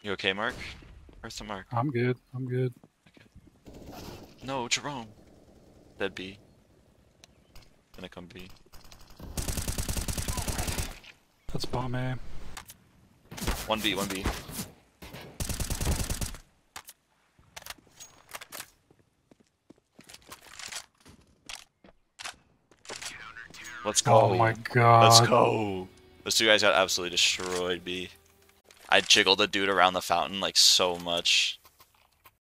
You okay, Mark? Where's the Mark? I'm good. I'm good. Okay. No, Jerome. Dead B. Gonna come B. That's bomb A. 1B, 1B. Let's go. Oh my Let's god. go. Those two guys got absolutely destroyed, B. I jiggled the dude around the fountain like so much.